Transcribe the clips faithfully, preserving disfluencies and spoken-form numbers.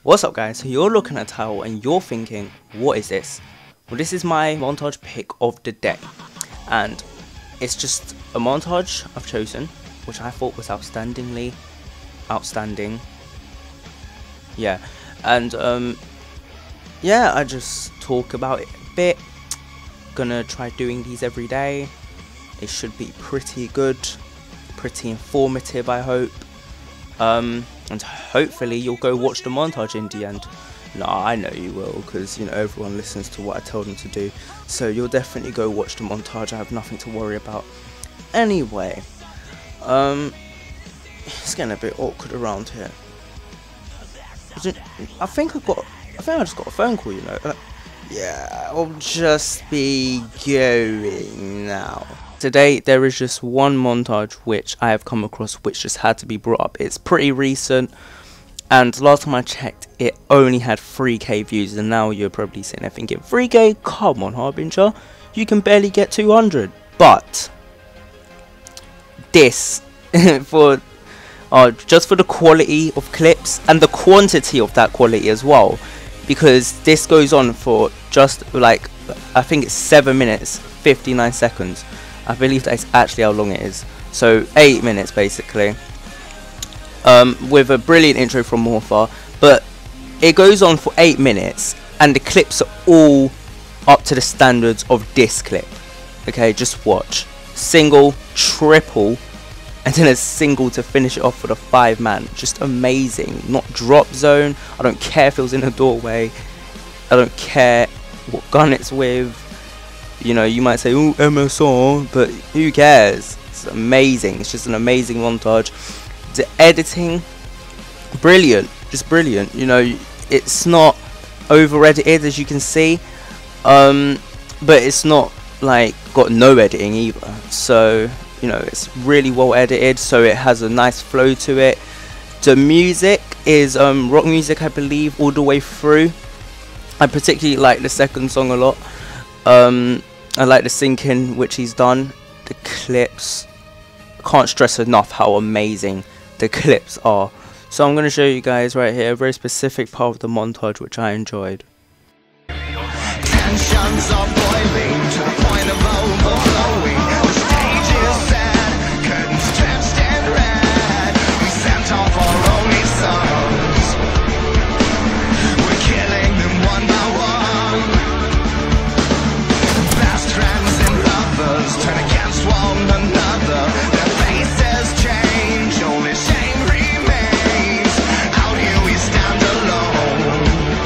What's up guys, so you're looking at the title and you're thinking, what is this? Well, this is my montage pick of the day, and it's just a montage I've chosen which I thought was outstandingly outstanding. Yeah, and um yeah, I just talk about it a bit. Gonna try doing these every day. It should be pretty good, pretty informative, I hope. Um, and hopefully you'll go watch the montage in the end. No, I know you will, because you know everyone listens to what I tell them to do. So you'll definitely go watch the montage. I have nothing to worry about. Anyway, um, it's getting a bit awkward around here. I think I got, I think I just got a phone call. You know, uh, yeah, I'll just be going now. Today there is just one montage which I have come across which just had to be brought up. It's pretty recent, and last time I checked it only had three K views, and now you're probably sitting there thinking, three K? Come on Harbiinger, you can barely get two hundred. But this, for uh, just for the quality of clips and the quantity of that quality as well, because this goes on for just like, I think it's seven minutes fifty-nine seconds. I believe that's actually how long it is. So eight minutes basically. Um, with a brilliant intro from Morpha, but it goes on for eight minutes, and the clips are all up to the standards of this clip. Okay, just watch. Single, triple, and then a single to finish it off for the five man. Just amazing. Not drop zone. I don't care if it was in a doorway. I don't care what gun it's with. You know, you might say, oh, M S R, but who cares? It's amazing. It's just an amazing montage. The editing, brilliant. Just brilliant. You know, it's not over edited, as you can see. Um, but it's not, like, got no editing either. So, you know, it's really well edited. So it has a nice flow to it. The music is um, rock music, I believe, all the way through. I particularly like the second song a lot. Um... I like the syncing which he's done. The clips, I can't stress enough how amazing the clips are. So I'm going to show you guys right here a very specific part of the montage which I enjoyed. Tensions are boiling to the point of overflowing. The stage is sad, curtains drenched in red. We sent off our only sons. We're killing them one by one. Turn against one another, their faces change, only shame remains. Out here we stand alone.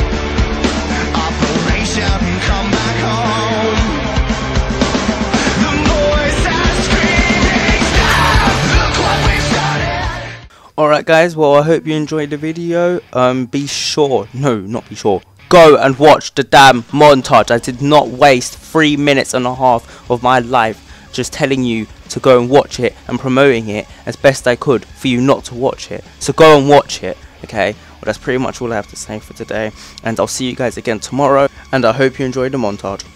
Operation come back home. The boys are screaming, stop, look what we started. Alright guys, well I hope you enjoyed the video. Um, be sure, no not be sure, go and watch the damn montage. I did not waste three minutes and a half of my life just telling you to go and watch it and promoting it as best I could for you not to watch it. So go and watch it, okay? Well, that's pretty much all I have to say for today, and I'll see you guys again tomorrow, and I hope you enjoyed the montage.